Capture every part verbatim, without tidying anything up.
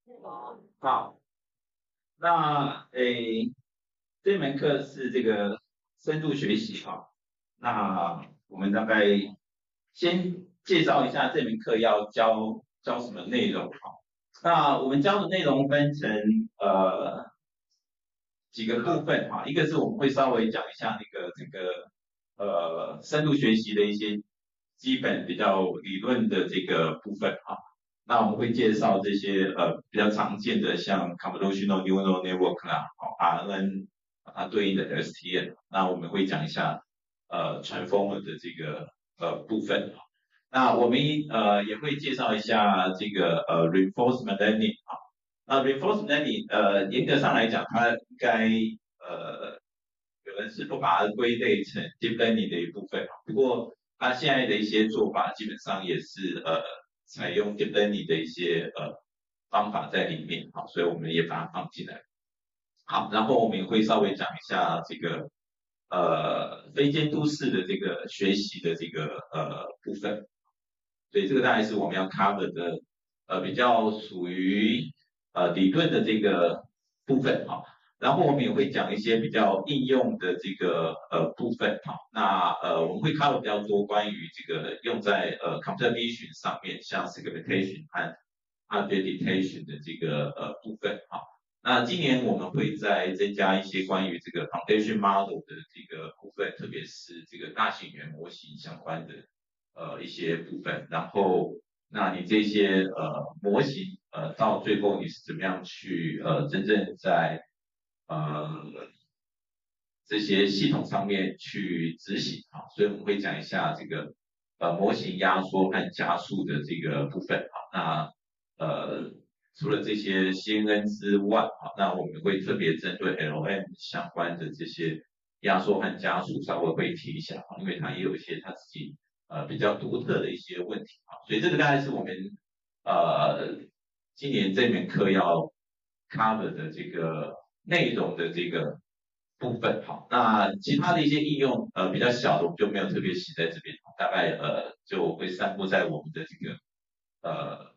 好，那诶，这门课是这个深度学习哈。那我们大概先介绍一下这门课要教教什么内容哈。那我们教的内容分成呃几个部分哈，一个是我们会稍微讲一下那个这个呃深度学习的一些基本比较理论的这个部分哈。那我们会介绍这些呃比较常见的像 convolutional neural network 啦，哦 R N N 它对应的 S T N。那我们会讲一下呃 transformer 的这个呃部分。那我们呃也会介绍一下这个呃 reinforcement learning 啊。那 reinforcement learning 呃严格上来讲，它应该呃有人是不把它归类成 deep learning 的一部分，不过它现在的一些做法基本上也是呃采用 deep learning 的一些呃方法在里面，好，所以我们也把它放进来。好，然后我们也会稍微讲一下这个呃非监督式的这个学习的这个呃部分。所以这个大概是我们要 cover 的，呃，比较属于呃理论的这个部分哈。然后我们也会讲一些比较应用的这个呃部分哈。那呃我们会 cover 比较多关于这个用在呃 computer vision 上面，像 segmentation 和 object detection 的这个呃部分哈。那今年我们会再增加一些关于这个 foundation model 的这个部分，特别是这个大型语言模型相关的呃一些部分。然后，那你这些呃模型呃到最后你是怎么样去呃真正在呃这些系统上面去执行啊？所以我们会讲一下这个呃模型压缩和加速的这个部分啊。那呃除了这些 C N N 之外啊，那我们会特别针对 L M 相关的这些压缩和加速稍微会提一下啊，因为它也有一些它自己呃比较独特的一些问题啊。所以这个大概是我们呃今年这门课要 cover 的这个内容的这个部分。好，那其他的一些应用呃比较小的我们就没有特别写在这边，大概呃就会散布在我们的这个呃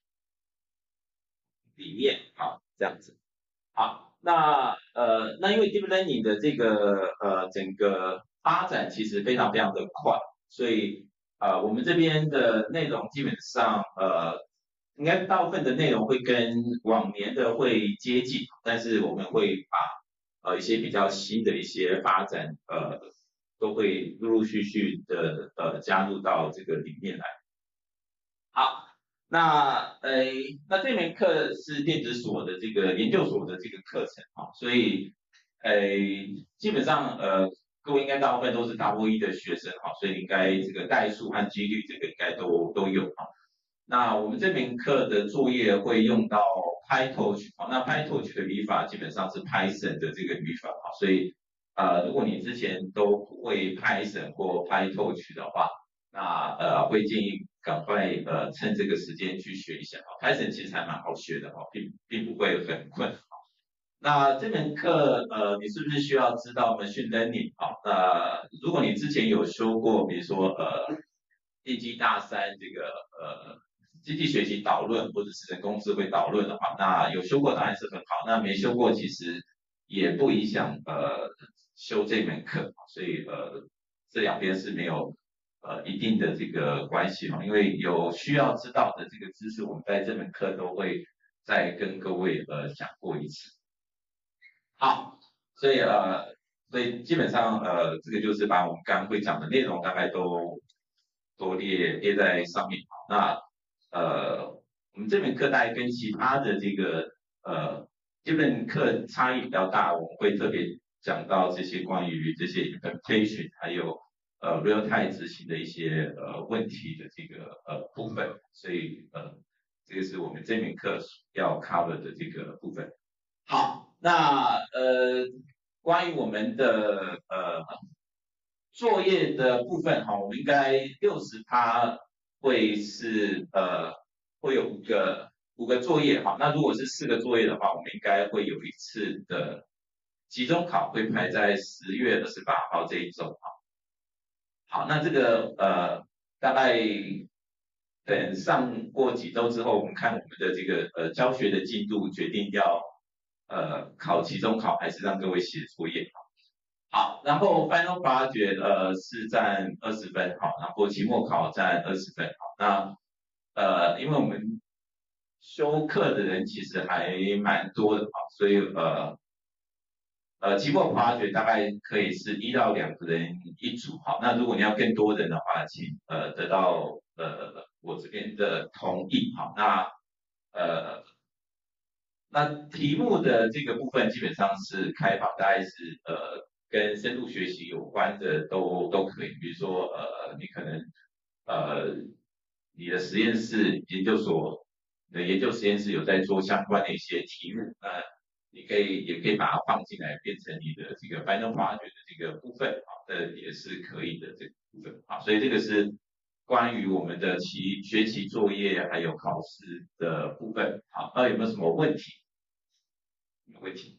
里面。好，这样子。好，那呃，那因为 deep learning 的这个呃整个发展其实非常非常的快，所以呃我们这边的内容基本上呃应该大部分的内容会跟往年的会接近，但是我们会把呃一些比较新的一些发展呃都会陆陆续续的呃加入到这个里面来。好，那呃，那这门课是电子所的这个研究所的这个课程啊，所以呃，基本上呃，各位应该大部分都是大波一的学生哈，所以应该这个代数和几率这个应该都都有啊。那我们这门课的作业会用到 PyTorch 啊，那 PyTorch 的语法基本上是 Python 的这个语法啊，所以呃，如果你之前都不会 Python 或 PyTorch 的话，那呃会建议赶快呃趁这个时间去学一下啊。Python 其实还蛮好学的哦，并并不会很困难。那这门课呃你是不是需要知道 machine learning 啊？那如果你之前有修过，比如说呃电机大三这个呃机器学习导论或者是人工智慧导论的话，那有修过当然是很好，那没修过其实也不影响呃修这门课，所以呃这两边是没有呃一定的这个关系哈，因为有需要知道的这个知识，我们在这门课都会再跟各位呃讲过一次。好，所以呃，所以基本上呃，这个就是把我们刚刚会讲的内容大概都都列列在上面。那呃，我们这门课大概跟其他的这个呃这门课差异比较大，我们会特别讲到这些关于这些 implementation 还有呃 real time 执行的一些呃问题的这个呃部分。所以呃，这个是我们这门课要 cover 的这个部分。好，那呃，关于我们的呃作业的部分哈，我们应该六十趴会是呃会有五个五个作业哈。那如果是四个作业的话，我们应该会有一次的期中考会排在十月二十八号这一周哈。好，那这个呃大概等上过几周之后，我们看我们的这个呃教学的进度，决定要呃考期中考还是让各位写作业。好，然后 Final Project 呃是占二十分，好，然后期末考占二十分，好，那呃因为我们修课的人其实还蛮多的，好，所以呃呃期末 project 大概可以是一到两个人一组，好，那如果你要更多人的话，请呃得到呃我这边的同意，好，那呃那题目的这个部分基本上是开放，大概是呃跟深度学习有关的都都可以，比如说呃你可能呃你的实验室研究所你的研究实验室有在做相关的一些题目，那你可以也可以把它放进来，变成你的这个 final project 的这个部分，好，这也是可以的这个部分，好，所以这个是关于我们的期学期作业还有考试的部分，好，那有没有什么问题？没问题。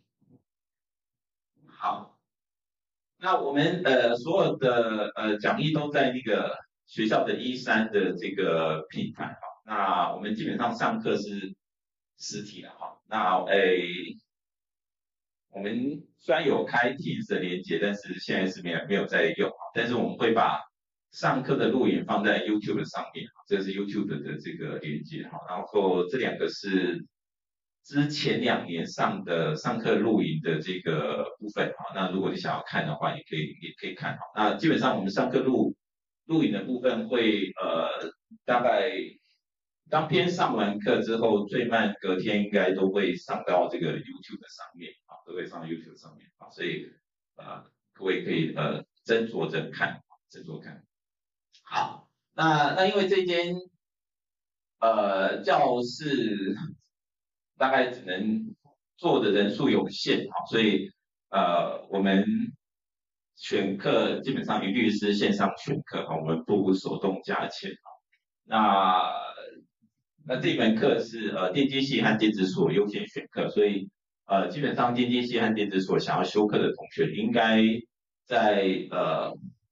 好，那我们呃所有的呃讲义都在那个学校的一三的这个平台哈。那我们基本上上课是实体的哈。那诶，我们虽然有开 Teams 的连接，但是现在是没有没有在用哈。但是我们会把上课的录影放在 YouTube 上面，这是 YouTube 的这个连接哈。然后这两个是之前两年上的上课录影的这个部分哈，那如果你想要看的话，也可以也可以看哈。那基本上我们上课录录影的部分会呃大概当天上完课之后，最慢隔天应该都会上到这个 YouTube 的上面啊，都会上到 YouTube 上面啊，所以呃各位可以呃斟酌着看，斟酌看。好，那那因为这间呃教室大概只能坐的人数有限，好，所以呃我们选课基本上一律是线上选课，哈，我们不手动加钱，那那这门课是呃电机系和电子所优先选课，所以呃基本上电机系和电子所想要修课的同学，应该在呃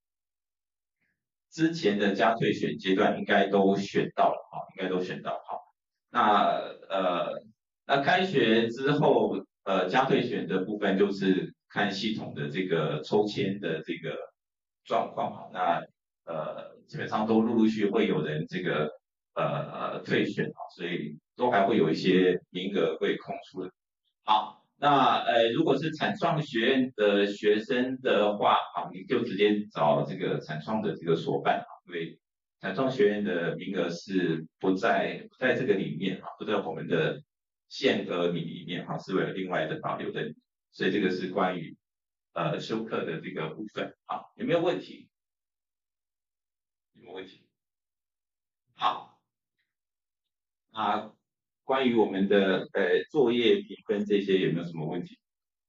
之前的加退选阶段应该都选到了，哈，应该都选到，好。那呃，那开学之后，呃，加退选的部分就是看系统的这个抽签的这个状况哈。那呃，基本上都陆陆续续会有人这个呃呃退选哈，所以都还会有一些名额会空出的。好，那呃，如果是产创学院的学生的话，好，你就直接找这个产创的这个所办，因为产创学院的名额是不在不在这个里面哈，不在我们的限额里里面哈，是为了另外的保留的，所以这个是关于呃修课的这个部分，好，有没有问题？有没有问题？好，啊，关于我们的呃作业评分这些有没有什么问题？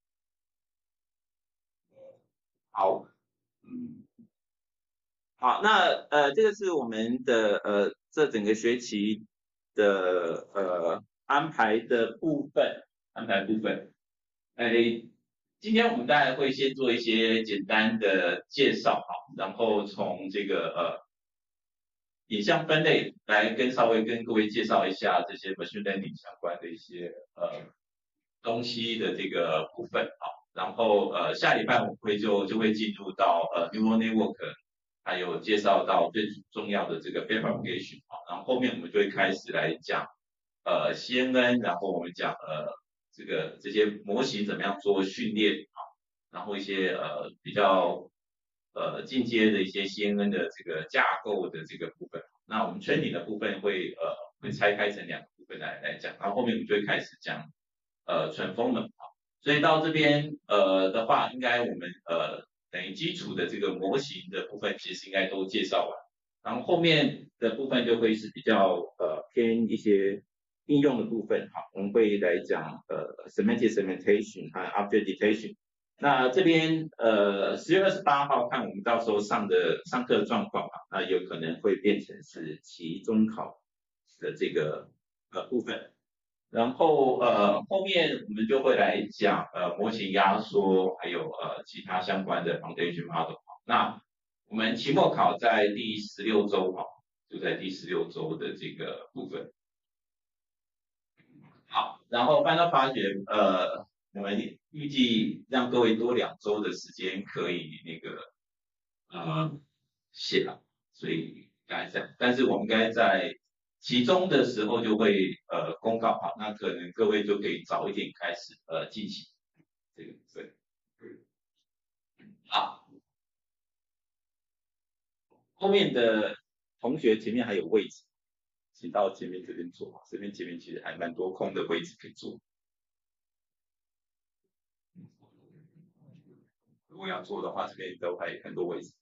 好，嗯。好，那呃，这个是我们的呃这整个学期的呃安排的部分，安排部分。哎，今天我们大概会先做一些简单的介绍，好，然后从这个呃影像分类来跟稍微跟各位介绍一下这些 machine learning 相关的一些呃东西的这个部分，好，然后呃下礼拜我们会就就会进入到呃 neural network。还有介绍到最重要的这个 fabrication 啊，然后后面我们就会开始来讲呃 C N N，然后我们讲呃这个这些模型怎么样做训练啊，然后一些呃比较呃进阶的一些 C N N 的这个架构的这个部分。那我们 training 的部分会呃会拆开成两个部分来来讲，然后后面我们就会开始讲呃 transformer 啊，所以到这边呃的话，应该我们呃等于基础的这个模型的部分，其实应该都介绍完，然后后面的部分就会是比较呃偏一些应用的部分，好，我们会来讲呃 semantic segmentation 和 object detection。那这边呃十月二十八号看我们到时候上的上课状况啊，那有可能会变成是期中考的这个呃部分。然后呃后面我们就会来讲呃模型压缩，还有呃其他相关的 foundation model。那我们期末考在第十六周哈， 就在第十六周的这个部分。好，然后 Final Project，呃，我们预计让各位多两周的时间可以那个呃写了，所以大概这样。但是我们应该在期中的时候就会呃公告好，那可能各位就可以早一点开始呃进行这个部分。好，后面的同学前面还有位置，请到前面这边坐，这边前面其实还蛮多空的位置可以坐。如果要坐的话，这边都还有很多位置。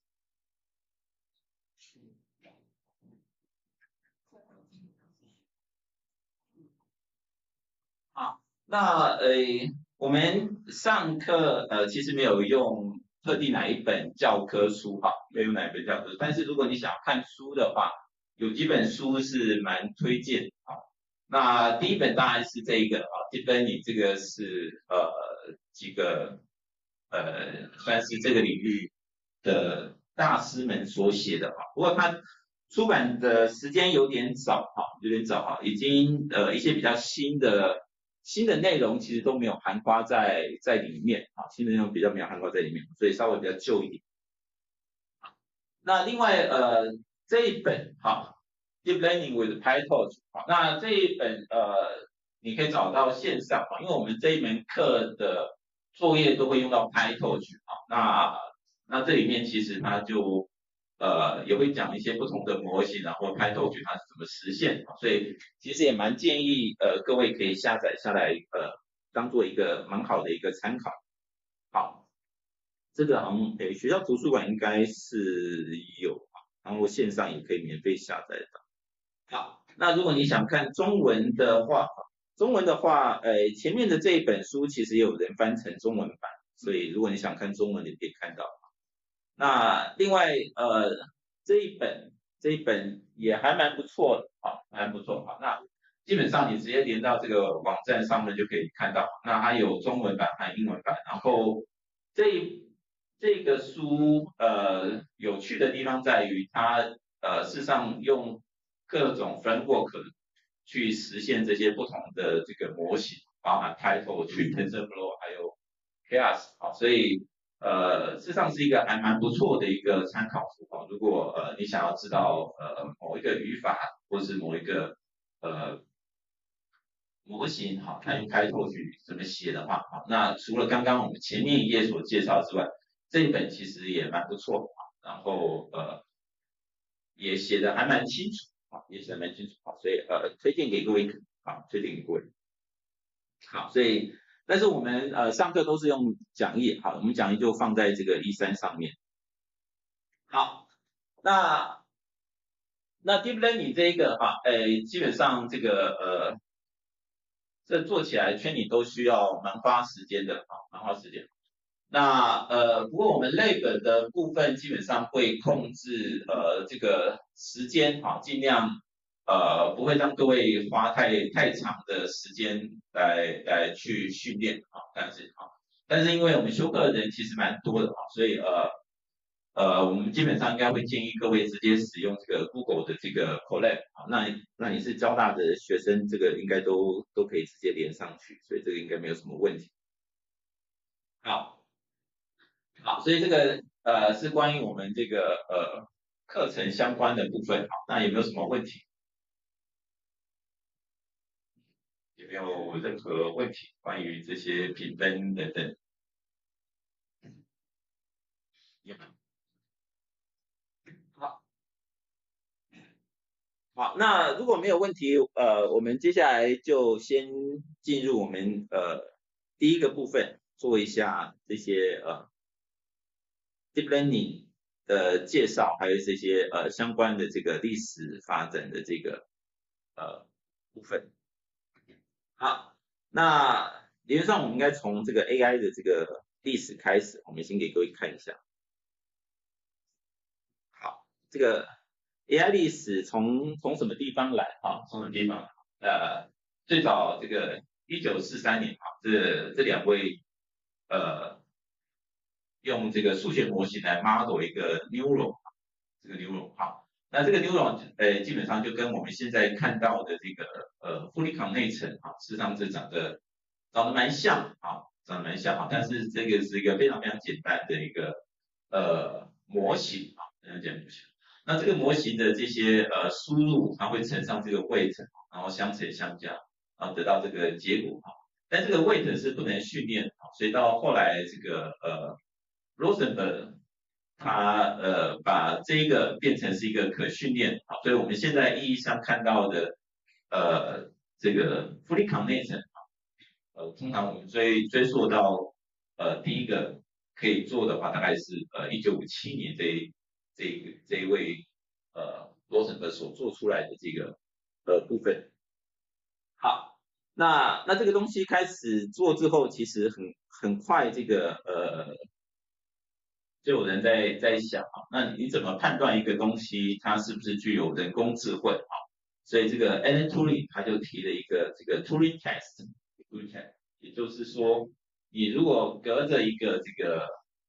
好，那呃，我们上课呃其实没有用特定哪一本教科书哈，没有用哪一本教科书，但是如果你想要看书的话，有几本书是蛮推荐啊。那第一本当然是这一个啊，这本你这个是呃几个呃算是这个领域的大师们所写的哈，不过它出版的时间有点早哈，有点早哈，已经呃一些比较新的新的内容其实都没有含花在在里面啊，新的内容比较没有含花在里面，所以稍微比较旧一点。那另外呃这一本哈，Deep Learning with PyTorch，好，那这一本呃你可以找到线上啊，因为我们这一门课的作业都会用到 PyTorch 啊，那那这里面其实它就呃也会讲一些不同的模型，然后 PyTorch 它是怎么实现，所以其实也蛮建议呃各位可以下载下来呃当做一个蛮好的一个参考。好，这个好像诶学校图书馆应该是有，然后线上也可以免费下载到。好，那如果你想看中文的话，中文的话，呃，前面的这一本书其实也有人翻成中文版，所以如果你想看中文，你可以看到。那另外，呃，这一本这一本也还蛮不错的，好，还不错，好，那基本上你直接连到这个网站上面就可以看到，那它有中文版和英文版，然后这一这个书，呃，有趣的地方在于它，呃，事实上用各种 framework 去实现这些不同的这个模型，包含 Python 去 TensorFlow 还有 Keras，好，所以呃，事实上是一个还蛮不错的一个参考书啊。如果呃你想要知道呃某一个语法或是某一个呃模型哈，它用 Python 去怎么写的话，好，那除了刚刚我们前面一页所介绍之外，这一本其实也蛮不错的啊，然后呃也写的还蛮清楚啊，也写的蛮清楚啊，所以呃推荐给各位啊，推荐给各位。好，所以但是我们呃上课都是用讲义，好，我们讲义就放在这个 E 三上面。好，那那 Deep Learning 这一个哈，呃，基本上这个呃这做起来圈里都需要蛮花时间的啊，蛮花时间。那呃，不过我们 Lab 的部分基本上会控制呃这个时间哈，尽量呃不会让各位花太太长的时间来来去训练啊，但是啊，但是因为我们修课的人其实蛮多的啊，所以呃呃我们基本上应该会建议各位直接使用这个 Google 的这个 Colab 啊，那那你是交大的学生，这个应该都都可以直接连上去，所以这个应该没有什么问题。好。好，所以这个呃是关于我们这个呃课程相关的部分，好，那有没有什么问题？有没有任何问题关于这些评分等等？有没有？好，好，那如果没有问题，呃，我们接下来就先进入我们呃第一个部分，做一下这些呃 deep learning 的介绍，还有这些呃相关的这个历史发展的这个呃部分。好，那理论上我们应该从这个 A I 的这个历史开始，我们先给各位看一下。好，这个 A I 历史从从什么地方来啊？从什么地方？呃，最早这个一九四三年啊，这这两位呃用这个数学模型来 model 一个 neuron，这个 neuron 好， 那这个 neuron 呃基本上就跟我们现在看到的这个呃 fully connected 啊，事实上是长得长得蛮像啊，长得蛮像啊，但是这个是一个非常非常简单的一个呃模型啊，非常简单模型。那这个模型的这些呃输入，它会乘上这个 weight，然后相乘相加，然后得到这个结果啊。但这个 weight 是不能训练啊，所以到后来这个呃 Rosenberg 他呃把这个变成是一个可训练啊，所以我们现在意义上看到的呃这个 fully connected 啊，呃通常我们追追溯到呃第一个可以做的话，大概是呃一九五七年这一这一个这一位呃罗森伯所做出来的这个呃部分。好，那那这个东西开始做之后，其实很很快这个呃就有人在在想啊，那你怎么判断一个东西它是不是具有人工智慧啊？所以这个 Alan Turing 他就提了一个这个 Turing test，Turing test，也就是说，你如果隔着一个这个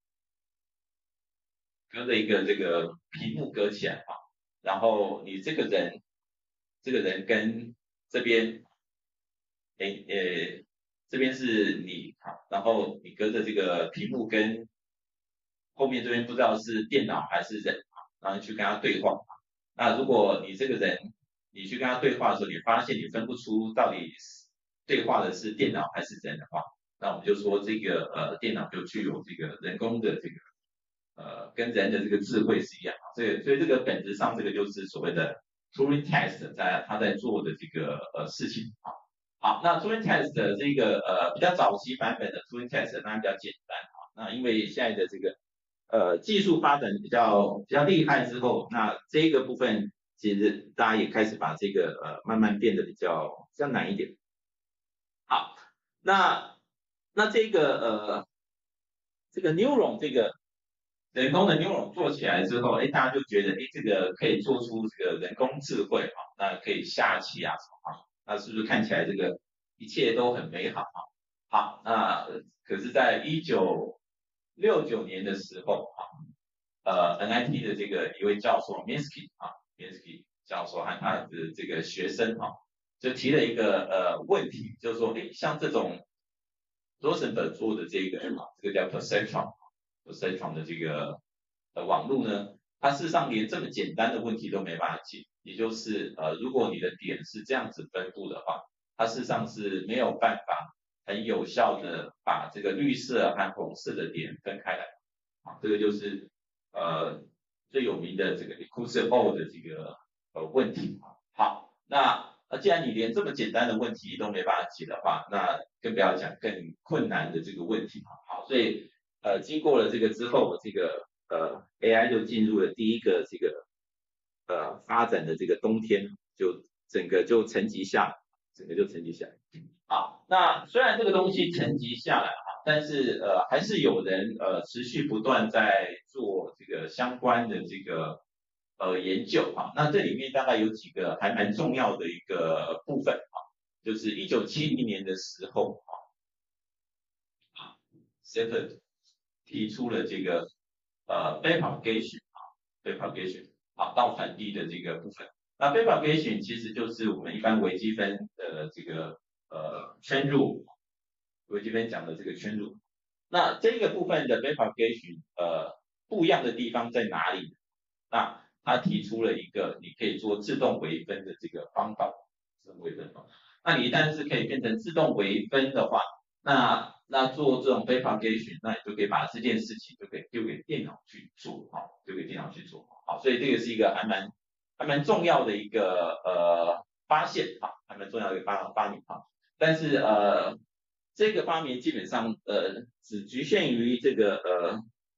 隔着一个这个屏幕隔起来啊，然后你这个人这个人跟这边诶呃这边是你好，然后你隔着这个屏幕跟后面这边不知道是电脑还是人啊，然后去跟他对话。那如果你这个人，你去跟他对话的时候，你发现你分不出到底对话的是电脑还是人的话，那我们就说这个呃电脑就具有这个人工的这个呃跟人的这个智慧是一样啊。所以所以这个本质上这个就是所谓的 Turing test 在他在做的这个呃事情啊。好，那 Turing test 的这个呃比较早期版本的 Turing test 当然比较简单啊。那因为现在的这个呃技术发展比较比较厉害之后，那这个部分其实大家也开始把这个呃慢慢变得比较比较难一点。好，那那这个呃这个 neuron 这个人工的 neuron 做起来之后，哎，大家就觉得哎这个可以做出这个人工智慧啊，那可以下棋啊什么啊，那是不是看起来这个一切都很美好啊？好，那可是在一九六九年的时候啊。呃 N I T 的这个一位教授 Minsky 啊，Minsky 教授和他的这个学生啊，就提了一个呃问题，就是说，诶，像这种 Rosenberg 做的这个啊，这个叫 perceptron，perceptron 的这个呃网络呢，它事实上连这么简单的问题都没办法解，也就是呃，如果你的点是这样子分布的话，它事实上是没有办法很有效的把这个绿色和红色的点分开来啊，这个就是呃最有名的这个 Ikuzo 的这个呃问题。好，那那既然你连这么简单的问题都没办法解的话，那更不要讲更困难的这个问题。好，所以呃经过了这个之后，这个呃 A I 就进入了第一个这个呃发展的这个冬天，就整个就沉积下来，整个就沉积下来。好，那虽然这个东西沉积下来哈，但是呃还是有人呃持续不断在做这个相关的这个呃研究哈。那这里面大概有几个还蛮重要的一个部分哈，就是一九七零年的时候啊 s e p p e r 提出了这个呃 backpropagation 啊 backpropagation 好到传递的这个部分。那 backpropagation 其实就是我们一般微积分的这个呃圈入，微积分讲的这个圈入。那这个部分的 backpropagation 呃不一样的地方在哪里？那他提出了一个你可以做自动微分的这个方法，自动微分方法。那你一旦是可以变成自动微分的话，那那做这种 backpropagation，那你就可以把这件事情就可以丢给电脑去做，好，丢给电脑去做，好，所以这个是一个还蛮还蛮重要的一个呃发现啊，还蛮重要的一个发发明啊。但是呃这个发明基本上呃只局限于这个呃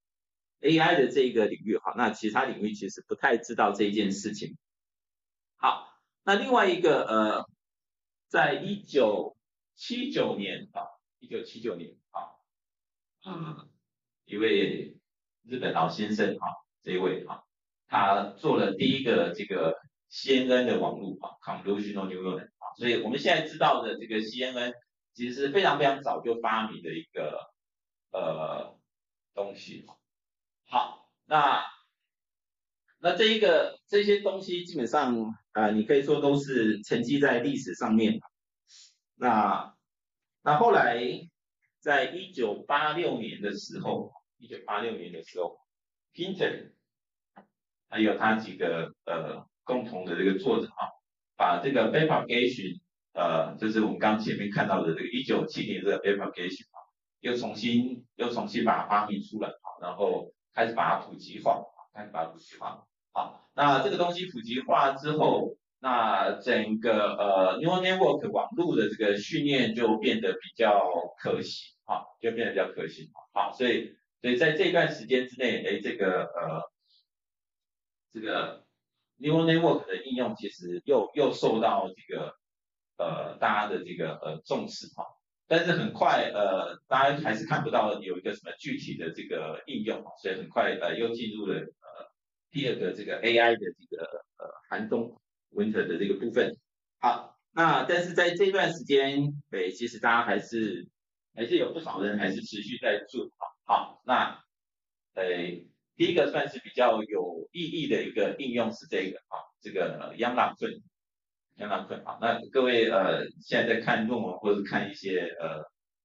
A I 的这个领域哈，那其他领域其实不太知道这一件事情。好，那另外一个呃，在一九七九年啊，一九七九年啊，嗯，一位日本老先生啊，这一位啊，他做了第一个这个 C N N 的网络啊，convolutional neural net 啊，所以我们现在知道的这个 C N N 其实是非常非常早就发明的一个呃东西。好，那那这一个这些东西基本上啊、呃，你可以说都是沉积在历史上面。那那后来在一九八六年的时候，一九八六年的时候 ，Pinter 还有他几个呃共同的这个作者啊，把这个 backpropagation 呃，就是我们刚前面看到的这个一九七零这个 backpropagation 啊，又重新又重新把它发明出来啊，然后开始把它普及化，开始把它普及化。好，那这个东西普及化之后，那整个呃 neural network 网络的这个训练就变得比较可行啊，就变得比较可行。好，所以所以在这段时间之内，哎，这个呃这个 neural network 的应用其实又又受到这个呃大家的这个呃重视哈，但是很快呃大家还是看不到有一个什么具体的这个应用，所以很快呃又进入了呃第二个这个 A I 的这个呃寒冬 winter 的这个部分。好，那但是在这段时间，对，其实大家还是还是有不少人还是持续在做。好，那呃第一个算是比较有意义的一个应用是这个啊，这个央朗顿，央朗顿啊，那各位呃现在在看论文或者看一些呃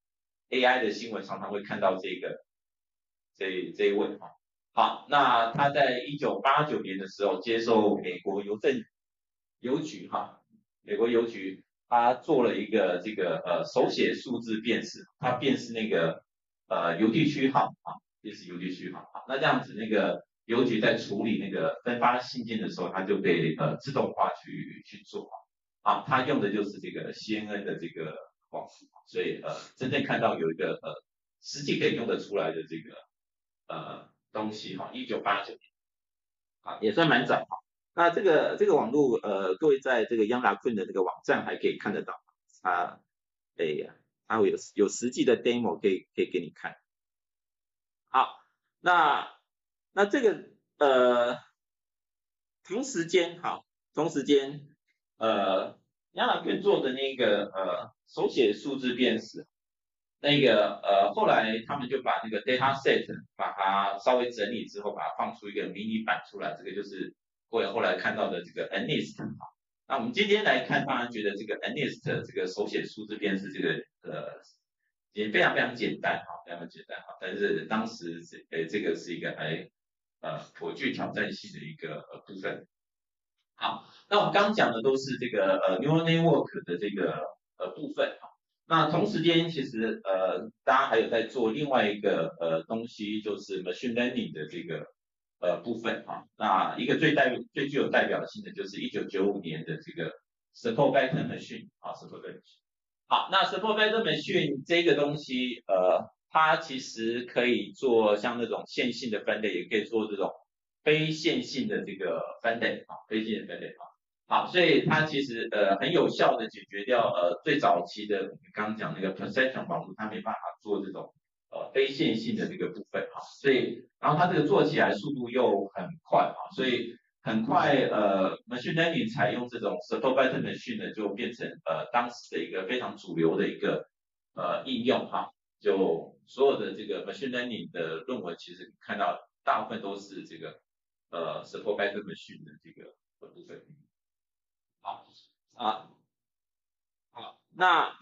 A I 的新闻，常常会看到这个这这一位啊。好，那他在一九八九年的时候接受美国邮政邮局哈，美国邮局他做了一个这个呃手写数字辨识，他辨识那个呃邮递区号啊，辨识邮递区号。好，那这样子那个邮局在处理那个分发信件的时候，它就被呃自动化去去做啊，它用的就是这个 C N N 的这个网速，所以呃真正看到有一个呃实际可以用得出来的这个呃东西哈，一九八九年啊也算蛮早哈。那这个这个网络呃，各位在这个央达困的这个网站还可以看得到，它哎呀，它会有有实际的 demo 可以可以给你看。好，那那这个呃同时间好，同时间呃亚马逊做的那个呃手写数字辨识，那个呃后来他们就把那个 data set 把它稍微整理之后，把它放出一个迷你版出来，这个就是各位后来看到的这个 N I S T 啊。那我们今天来看，当然觉得这个 N I S T 这个手写数字辨识这个呃也非常非常简单哈，非常简单哈，但是当时这呃这个是一个还呃颇具挑战性的一个呃部分。好，那我们刚刚讲的都是这个呃 neural network 的这个呃部分啊。那同时间其实呃大家还有在做另外一个呃东西，就是 machine learning 的这个呃部分啊。那一个最代最具有代表性的就是一九九五年的这个 support vector machine 啊 support vector machine。好，那 support vector machine 这个东西呃它其实可以做像那种线性的分类，也可以做这种非线性的这个分类啊，非线性的分类啊。好，所以它其实呃很有效的解决掉呃最早期的我们刚刚讲那个 perception 网络，它没办法做这种呃非线性的这个部分啊，所以然后它这个做起来速度又很快啊，所以很快呃 machine learning 采用这种 support vector machine 呢，就变成呃当时的一个非常主流的一个呃应用哈，就所有的这个 machine learning 的论文其实看到大部分都是这个呃 support vector machine 的这个部分。好啊，好，那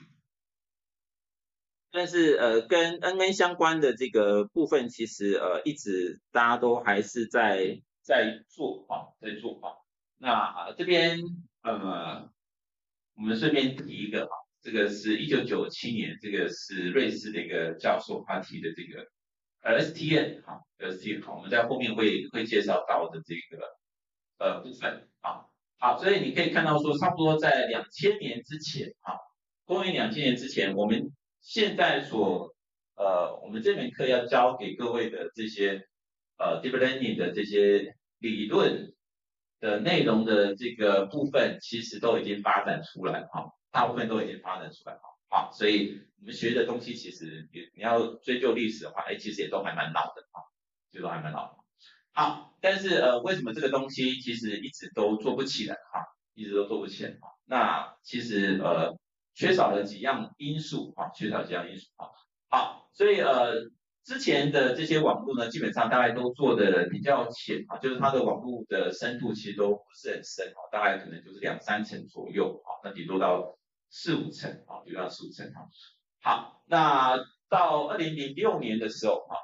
但是呃跟 N N 相关的这个部分，其实呃一直大家都还是在在做啊，在做啊。那啊这边呃我们顺便提一个啊，这个是一九九七年，这个是瑞士的一个教授他提的这个 S T N 哈 S T N 好，我们在后面会会介绍到的这个呃部分啊。好，所以你可以看到说，差不多在两千年之前啊，公元两千年之前，我们现在所呃，我们这门课要教给各位的这些呃 deep learning 的这些理论的内容的这个部分，其实都已经发展出来哈，大部分都已经发展出来哈。好，所以我们学的东西其实你你要追究历史的话，哎，其实也都还蛮老的啊，就都还蛮老的。好，但是呃，为什么这个东西其实一直都做不起来哈？一直都做不起来哈？那其实呃，缺少了几样因素啊，缺少几样因素啊。好，所以呃， 之前的这些网络呢，基本上大概都做的比较浅啊，就是它的网络的深度其实都不是很深啊，大概可能就是两三层左右啊，那顶多到四五层啊，顶多到四五层啊。好，那到二零零六年的时候啊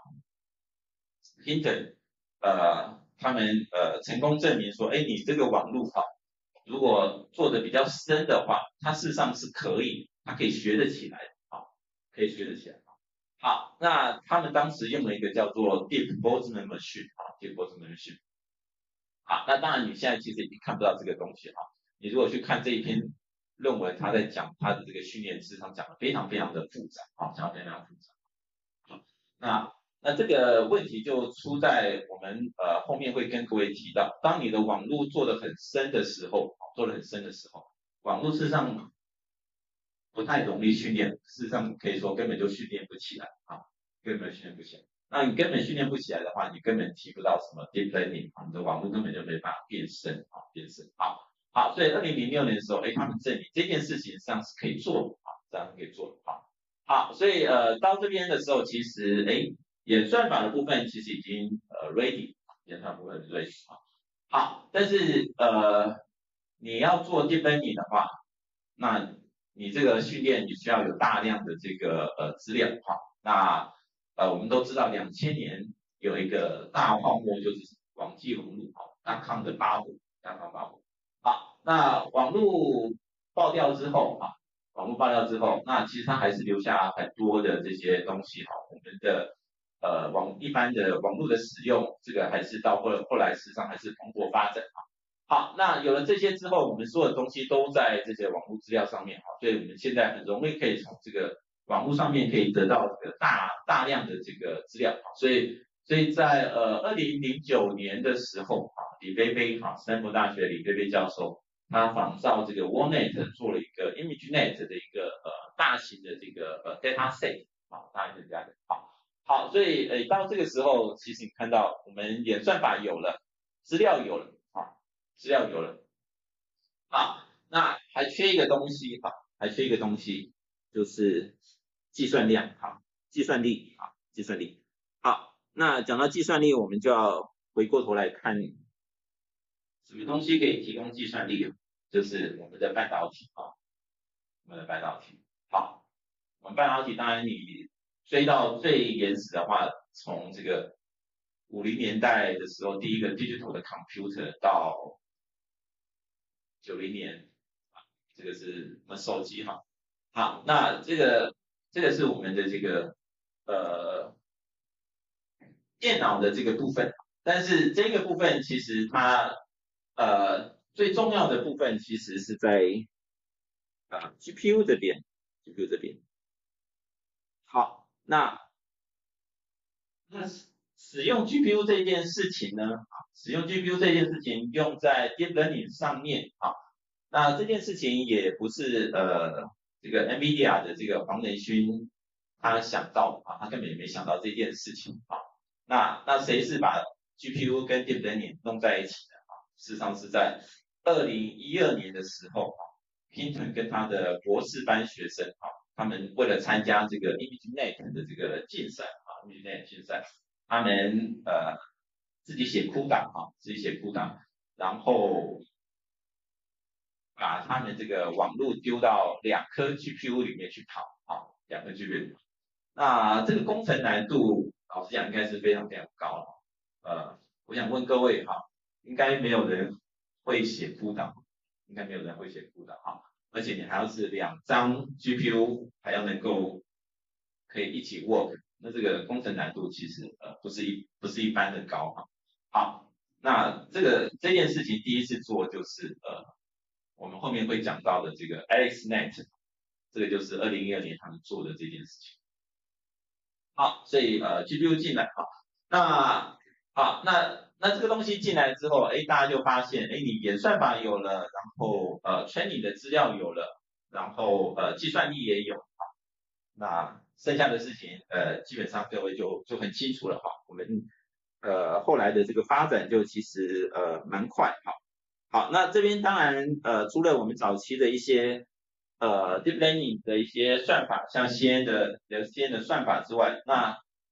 ，Hinton 呃他们呃成功证明说，哎，你这个网络哈，如果做的比较深的话，它事实上是可以，它可以学得起来的啊，可以学得起来。好，那他们当时用了一个叫做 Deep Boltzmann Machine 啊，Deep Boltzmann Machine。好，那当然你现在其实已经看不到这个东西哈。你如果去看这一篇论文，他在讲他的这个训练，事实上讲的非常非常的复杂啊，讲的非常复杂。好，那那这个问题就出在我们呃后面会跟各位提到，当你的网络做得很深的时候，做得很深的时候，网络事实上不太容易训练，事实上可以说根本就训练不起来啊，根本训练不起来。那你根本训练不起来的话，你根本提不到什么 deep learning 啊，你的网络根本就没办法变深啊，变深。好，好，所以二零零六年的时候，哎，他们证明这件事情上是可以做的啊，这样是可以做的。好，好，所以呃到这边的时候，其实哎演算法的部分其实已经呃 ready， 演算法部分 ready 啊。好，但是呃你要做 deep learning 的话，那你这个训练你需要有大量的这个呃资料哈。那呃我们都知道两千年有一个大泡沫，就是网际网络哈，大康的八火，大康八火。好，那网络爆掉之后哈，网络爆掉之后，那其实它还是留下很多的这些东西哈，我们的呃网一般的网络的使用，这个还是到后后来事实上还是蓬勃发展啊。好，那有了这些之后，我们所有的东西都在这些网络资料上面，哈，所以我们现在很容易可以从这个网络上面可以得到这个大大量的这个资料，所以所以在呃二零零九年的时候，啊，李贝贝哈，斯坦福大学李贝贝教授，他仿照这个 WarNet 做了一个 ImageNet 的一个呃大型的这个呃 data set， 啊，大型的 data， 好，好，所以呃到这个时候，其实你看到我们演算法有了，资料有了。资料有了，好，那还缺一个东西哈，还缺一个东西，就是计算量哈，计算力啊，计算力。好，那讲到计算力，我们就要回过头来看，什么东西可以提供计算力？就是我们的半导体啊，我们的半导体。好，我们半导体当然你追到最原始的话，从这个五零年代的时候，第一个 digital 的 computer 到九零年，这个是我们手机哈。好，那这个这个是我们的这个呃电脑的这个部分，但是这个部分其实它呃最重要的部分其实是在啊 G P U 这边 ，G P U 这边。好，那那使用 G P U 这件事情呢，使用 G P U 这件事情用在 Deep Learning 上面啊，那这件事情也不是呃这个 NVIDIA 的这个黄仁勋他想到啊，他根本也没想到这件事情啊。那那谁是把 G P U 跟 Deep Learning 弄在一起的啊？事实上是在二零一二年的时候啊 ，Hinton 跟他的博士班学生啊，他们为了参加这个 ImageNet 的这个竞赛啊 ，ImageNet 竞赛，他们呃自己写库档啊，自己写库档，然后把他们这个网络丢到两颗 G P U 里面去跑啊，两颗 G P U。那这个工程难度，老实讲应该是非常非常高。呃，我想问各位哈，应该没有人会写库档，应该没有人会写库档哈，而且你还要是两张 G P U 还要能够可以一起 work， 那这个工程难度其实呃不是一不是一般的高哈。好，那这个这件事情第一次做就是呃我们后面会讲到的这个 AlexNet， 这个就是二零一二年他们做的这件事情。好，所以呃 G P U 进来哈，那好那那这个东西进来之后，哎大家就发现，哎你演算法有了，然后呃 training 的资料有了，然后呃计算力也有，那剩下的事情呃基本上各位就就很清楚了哈，我们呃后来的这个发展就其实呃蛮快哈。好，那这边当然呃除了我们早期的一些呃 deep learning 的一些算法，像 C N 的 C N 的算法之外，那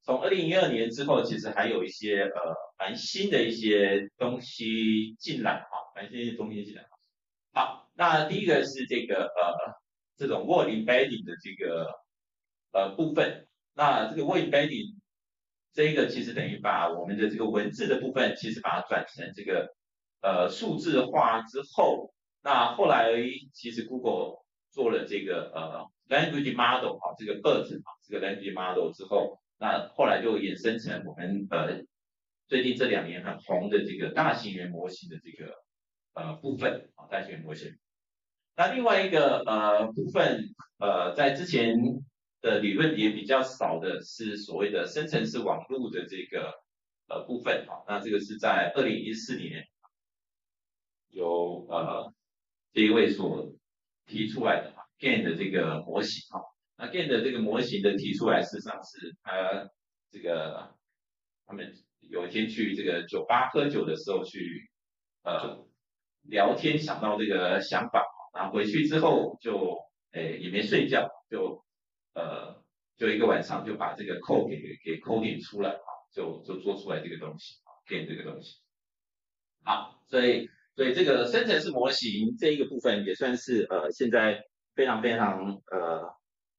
从二零一二年之后，其实还有一些呃蛮新的一些东西进来哈，蛮新的东西进来。好，那第一个是这个呃这种 word embedding 的这个呃部分。那这个 word embedding 这一个其实等于把我们的这个文字的部分，其实把它转成这个呃数字化之后，那后来其实 Google 做了这个呃 language model 哈，这个 B E R T 哈，这个 language model 之后，那后来就衍生成我们呃最近这两年很红的这个大型语言模型的这个呃部分啊，大型语言模型。那另外一个呃部分呃在之前的理论也比较少的是所谓的生成式网络的这个呃部分啊，那这个是在二零一四年由呃这一位所提出来的 G A N 的这个模型哈。那 G A N 的这个模型的提出来，事实上是他这个他们有一天去这个酒吧喝酒的时候去呃聊天想到这个想法，然后回去之后就诶也没睡觉，就呃就一个晚上就把这个 code 给给 coding 出来啊，就就做出来这个东西啊 G A N 这个东西。好，所以所以这个生成式模型这一个部分也算是呃现在非常非常呃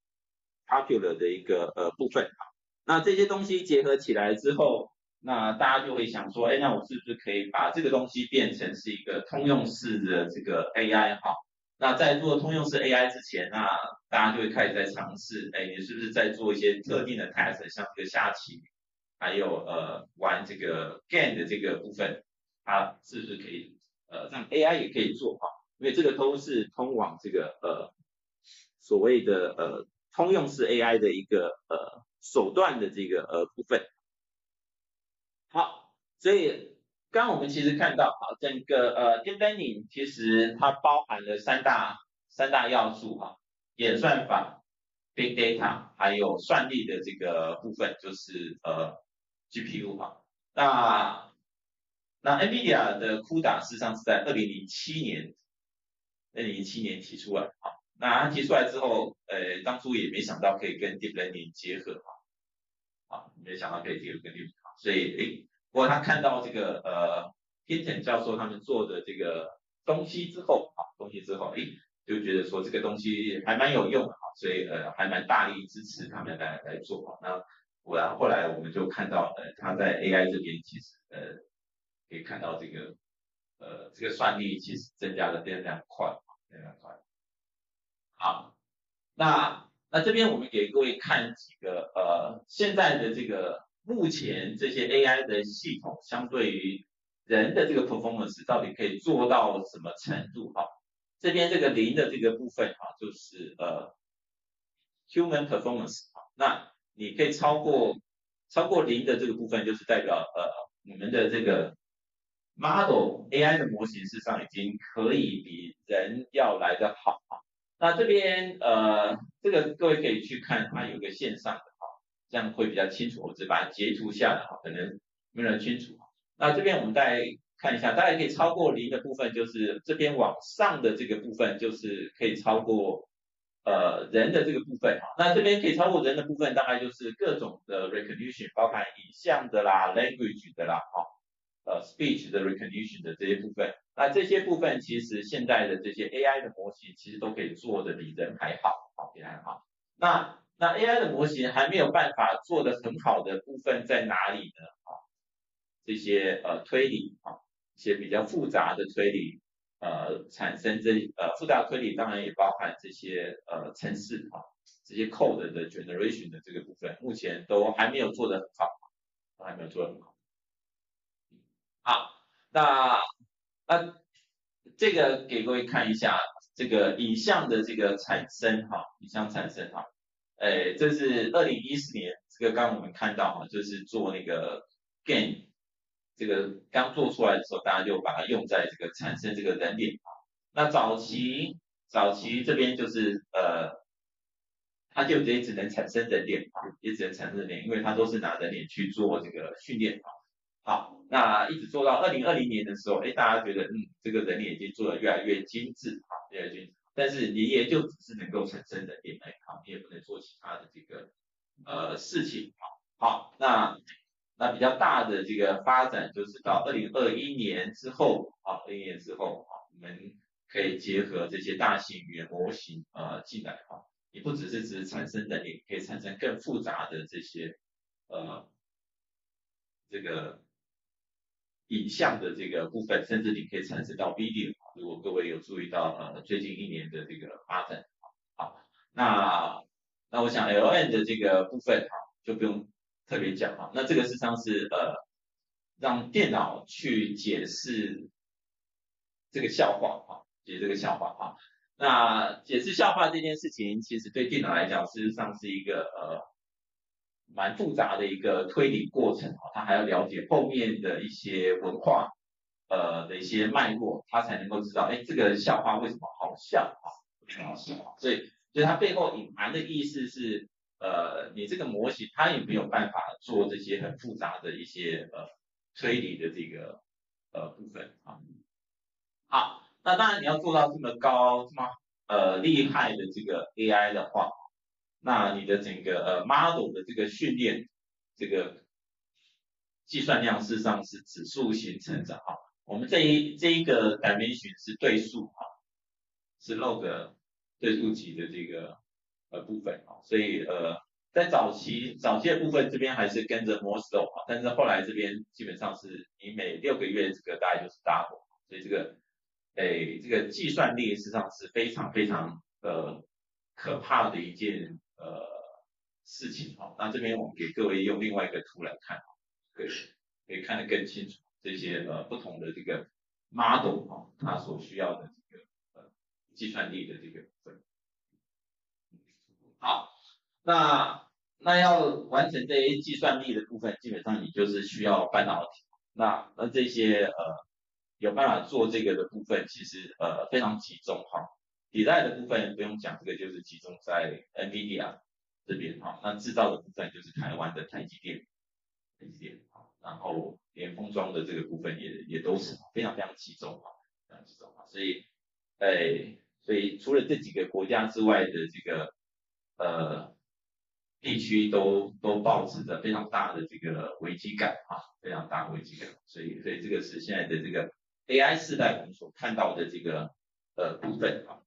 popular 的一个呃部分。那这些东西结合起来之后，那大家就会想说，哎，那我是不是可以把这个东西变成是一个通用式的这个 A I 哈？那在做通用式 A I 之前，那大家就会开始在尝试，哎，你是不是在做一些特定的 task，像这个下棋，还有呃玩这个 game 的这个部分，它是不是可以呃让 A I 也可以做哈？因为这个都是通往这个呃所谓的呃通用式 A I 的一个呃手段的这个呃部分。好，所以刚刚我们其实看到啊，整个呃 deep learning 其实它包含了三大三大要素哈，演算法、big data 还有算力的这个部分，就是呃 G P U 哈。那那 NVIDIA 的 CUDA 事实上是在二零零七年，二零零七年提出来啊。那它提出来之后，呃，当初也没想到可以跟 deep learning 结合啊，啊，没想到可以结合跟 deep learning，所以诶，不过他看到这个呃 Hinton 教授他们做的这个东西之后啊，东西之后，诶，就觉得说这个东西还蛮有用的啊，所以呃还蛮大力支持他们来来做啊。那果然后来我们就看到，呃，他在 A I 这边其实呃可以看到这个呃这个算力其实增加的非常非常快，非常快。好，那那这边我们给各位看几个呃现在的这个目前这些 A I 的系统相对于人的这个 performance 到底可以做到什么程度哈？这边这个零的这个部分哈，就是呃 human performance 哈，那你可以超过超过零的这个部分，就是代表呃你们的这个 model A I 的模型事实上已经可以比人要来得好。那这边呃，这个各位可以去看，它有个线上的哈，这样会比较清楚。我只把它截图下来哈，可能没有人清楚。那这边我们再看一下，大概可以超过零的部分，就是这边往上的这个部分，就是可以超过呃人的这个部分哈。那这边可以超过人的部分，大概就是各种的 recognition，包含影像的啦、language 的啦，哈。呃 speech 的 recognition 的这些部分，那这些部分其实现在的这些 A I 的模型其实都可以做的比人还好，好比人还好。那那 A I 的模型还没有办法做的很好的部分在哪里呢？啊，这些呃推理啊，一些比较复杂的推理，呃产生这呃复杂推理当然也包含这些呃程式啊，这些 code 的 generation 的这个部分，目前都还没有做得很好，都还没有做得很好。好，那那这个给各位看一下这个影像的这个产生哈，影像产生哈，诶，这是二零一四年，这个刚刚我们看到哈，就是做那个 game，这个刚做出来的时候，大家就把它用在这个产生这个人脸啊。那早期早期这边就是呃，它就直接只能产生人脸啊，也只能产生人脸，因为它都是拿人脸去做这个训练啊。好，那一直做到二零二零年的时候，哎，大家觉得，嗯，这个人脸已经做得越来越精致，好，越来越精致，但是你也就只是能够产生人脸，哎，好，你也不能做其他的这个呃事情，好，好， 那那比较大的这个发展就是到二零二一年之后啊，二一年之后啊，我们可以结合这些大型语言模型呃进来啊，你不只是指产生的，也可以产生更复杂的这些呃这个影像的这个部分，甚至你可以产生到 video。如果各位有注意到呃最近一年的这个发展，好，那那我想 L N 的这个部分哈就不用特别讲哈，那这个事实上是呃让电脑去解释这个笑话哈，解释这个笑话哈。那解释笑话这件事情，其实对电脑来讲，事实上是一个呃蛮复杂的一个推理过程啊，它还要了解后面的一些文化呃的一些脉络，它才能够知道，哎，这个笑话为什么好笑啊？为什么好笑？所以，所以它背后隐含的意思是，呃，你这个模型它也没有办法做这些很复杂的一些呃推理的这个呃部分啊。好，那当然你要做到这么高这么呃厉害的这个 A I 的话，那你的整个呃 model 的这个训练，这个计算量事实上是指数型成长哈。我们这一这一个 dimension 是对数哈，是 log 对数级的这个呃部分啊，所以呃在早期早期的部分这边还是跟着 Morse law 啊，但是后来这边基本上是你每六个月这个大概就是 double，所以这个诶这个计算力实际上是非常非常呃可怕的一件呃事情哈。那这边我们给各位用另外一个图来看，可以可以看得更清楚这些呃不同的这个 model 哈，它所需要的这个呃计算力的这个部分。好，那那要完成这些计算力的部分，基本上你就是需要半导体。那那这些呃有办法做这个的部分，其实呃非常集中哈。底带的部分不用讲，这个就是集中在 NVIDIA 这边哈。那制造的部分就是台湾的台积电，台积电哈。然后连封装的这个部分也也都是非常非常集中哈，非常集中哈。所以，哎，所以除了这几个国家之外的这个呃地区都都保持着非常大的这个危机感啊，非常大的危机感。所以，所以这个是现在的这个 A I 时代我们所看到的这个呃部分啊。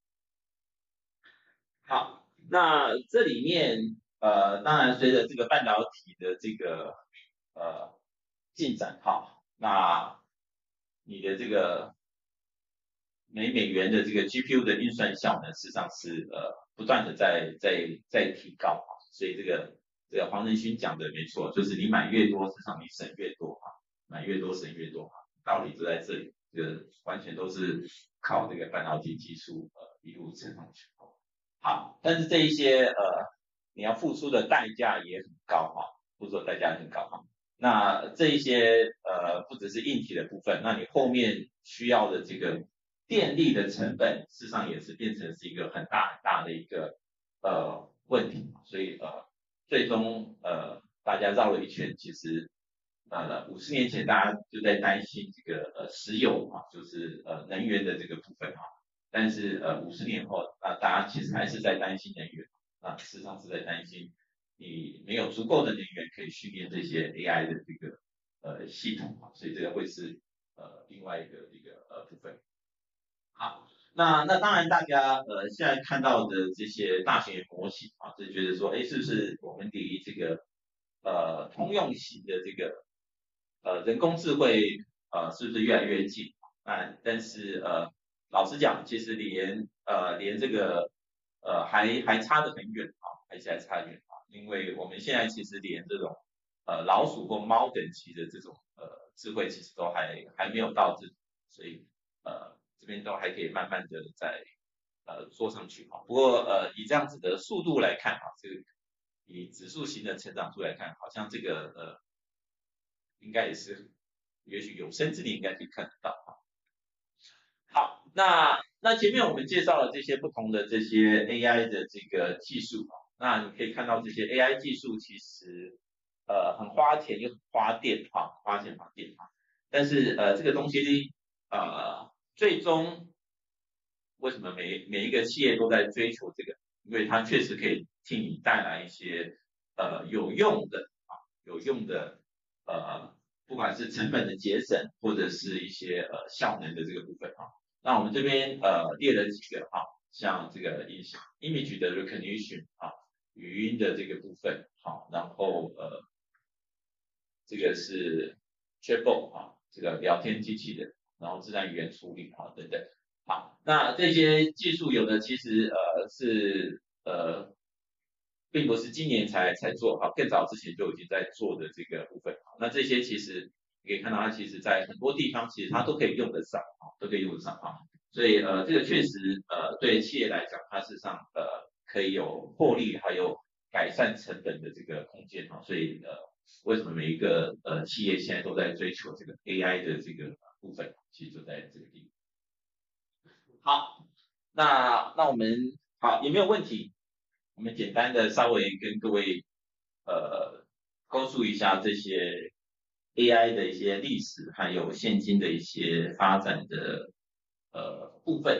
好，那这里面呃，当然随着这个半导体的这个呃进展哈，那你的这个每美元的这个 G P U 的运算效能，事实上是呃不断的在在在提高啊，所以这个这个黄仁勋讲的没错，就是你买越多，事实上你省越多啊，买越多省越多啊，道理就在这里，这个完全都是靠这个半导体技术呃一路撑上去。好，但是这一些呃你要付出的代价也很高哈，付出的代价也很高哈。那这一些呃不只是硬体的部分，那你后面需要的这个电力的成本，事实上也是变成是一个很大很大的一个呃问题，所以呃最终呃大家绕了一圈，其实呃五十年前大家就在担心这个呃石油啊，就是呃能源的这个部分哈，但是呃五十年后啊、呃、大家其实还是在担心能源啊，事实上是在担心你没有足够的能源可以训练这些 A I 的这个呃系统啊，所以这个会是呃另外一个一个呃部分。好，那那当然大家呃现在看到的这些大型模型啊，就觉得说，哎，是不是我们离这个呃通用型的这个呃人工智慧呃是不是越来越近？啊，但是呃老实讲，其实连呃连这个呃还还差得很远啊，还是还差得远啊，因为我们现在其实连这种呃老鼠或猫等级的这种呃智慧，其实都还还没有到这，所以呃这边都还可以慢慢的在呃做上去哈。不过呃以这样子的速度来看啊，这个以指数型的成长速度来看，好像这个呃应该也是，也许有生之年应该可以看得到哈。好，那那前面我们介绍了这些不同的这些 A I 的这个技术啊，那你可以看到这些 A I 技术其实呃很花钱又很花电哈，花钱花电哈。但是呃这个东西呃最终为什么每每一个企业都在追求这个？因为它确实可以替你带来一些呃有用的啊有用的呃，不管是成本的节省或者是一些呃效能的这个部分哈。那我们这边呃列了几个哈，像这个 image 的 recognition 啊，语音的这个部分好，然后呃这个是 chatbot 啊，这个聊天机器人，然后自然语言处理啊等等。好，那这些技术有的其实呃是呃并不是今年才才做好，更早之前就已经在做的这个部分。那这些其实你可以看到，它其实在很多地方其实它都可以用得上啊，都可以用得上啊。所以呃这个确实呃对企业来讲，它事实上呃可以有获利还有改善成本的这个空间啊。所以呃为什么每一个呃企业现在都在追求这个 A I 的这个部分，其实就在这个地方。好，那那我们好有没有问题？我们简单的稍微跟各位呃勾述一下这些 A I 的一些历史，还有现今的一些发展的呃部分。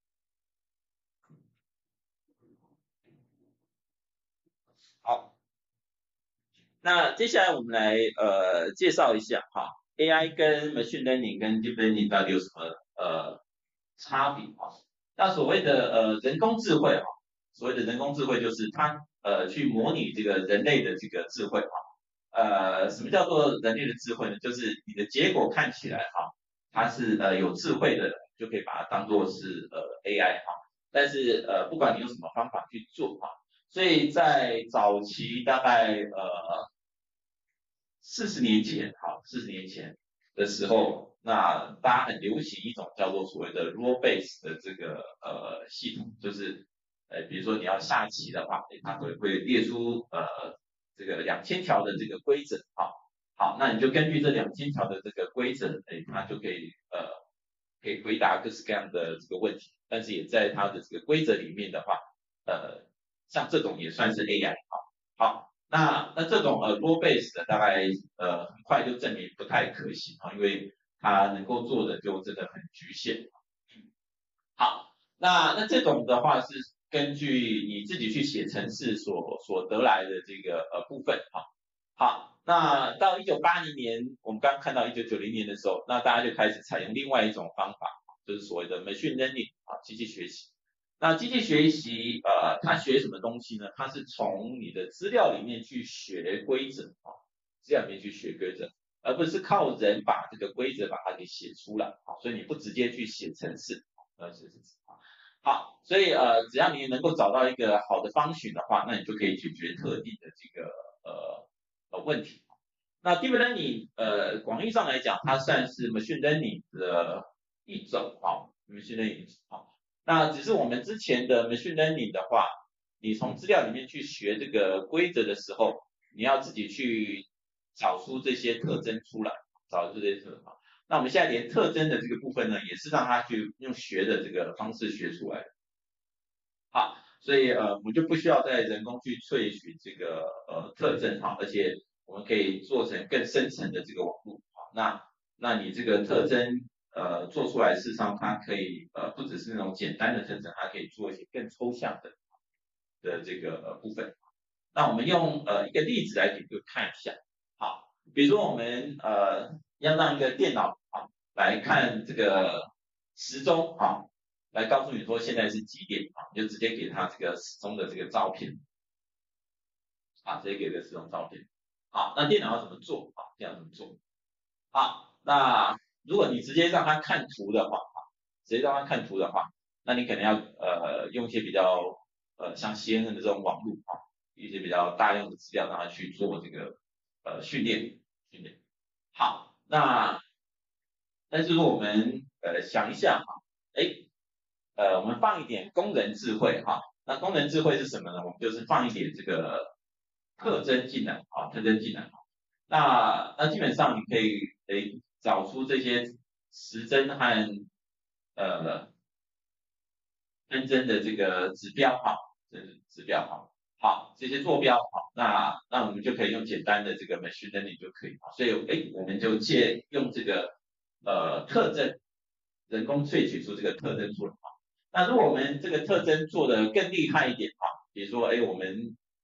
好，那接下来我们来呃介绍一下哈，A I 跟 machine learning 跟 deep learning 到底有什么呃差别啊？那所谓的呃人工智慧哈，所谓的人工智慧就是它呃去模拟这个人类的这个智慧哈。呃，什么叫做人类的智慧呢？就是你的结果看起来哈，它是呃有智慧的，就可以把它当做是呃 A I 哈。但是呃不管你用什么方法去做哈，所以在早期大概呃四十年前，好，四十年前的时候，那大家很流行一种叫做所谓的 rule base 的这个呃系统，就是呃比如说你要下棋的话，它会会列出呃这个两千条的这个规则，好，好，那你就根据这两千条的这个规则，哎，它就可以呃可以回答各式各样的这个问题，但是也在它的这个规则里面的话，呃像这种也算是 A I，好，好。那那这种呃 rule base 的大概呃很快就证明不太可行啊，因为它能够做的就真的很局限。好，那那这种的话是根据你自己去写程式所所得来的这个呃部分啊。好，那到一九八零年，我们刚刚看到一九九零年的时候，那大家就开始采用另外一种方法，就是所谓的 machine learning 啊，机器学习。那机器学习，呃，它学什么东西呢？它是从你的资料里面去学规则啊，资料里面去学规则，而不是靠人把这个规则把它给写出来啊。所以你不直接去写程式，呃，是是是啊。好，所以呃，只要你能够找到一个好的方寻的话，那你就可以解决特定的这个呃呃问题。那 deep learning 呃广义上来讲，它算是 machine learning 的一种啊，machine learning 啊。那只是我们之前的 machine learning 的话，你从资料里面去学这个规则的时候，你要自己去找出这些特征出来，找出这些特征。那我们现在连特征的这个部分呢，也是让它去用学的这个方式学出来的。好，所以呃，我们就不需要再人工去萃取这个呃特征哈，而且我们可以做成更深层的这个网络。好，那那你这个特征呃做出来，事实上它可以呃不只是那种简单的特征，它可以做一些更抽象的的这个呃部分。那我们用呃一个例子来给各位看一下。好，比如说我们呃要让一个电脑啊来看这个时钟啊，来告诉你说现在是几点啊，你就直接给他这个时钟的这个照片啊，直接给个时钟照片。好，那电脑要怎么做啊？这样怎么做？好，那如果你直接让他看图的话，啊，直接让他看图的话，那你可能要呃用一些比较呃像 C N N 的这种网络啊，一些比较大量的资料让他去做这个呃训练训练。好，那但是如果我们呃想一下哈，哎，呃我们放一点工人智慧哈，那工人智慧是什么呢？我们就是放一点这个特征进来啊，特征进来。那那基本上你可以诶找出这些时针和呃分针的这个指标哈，这是指标哈。好，这些坐标好，那那我们就可以用简单的这个 machine learning 就可以。所以诶我们就借用这个呃特征，人工萃取出这个特征出来啊。那如果我们这个特征做的更厉害一点啊，比如说诶我们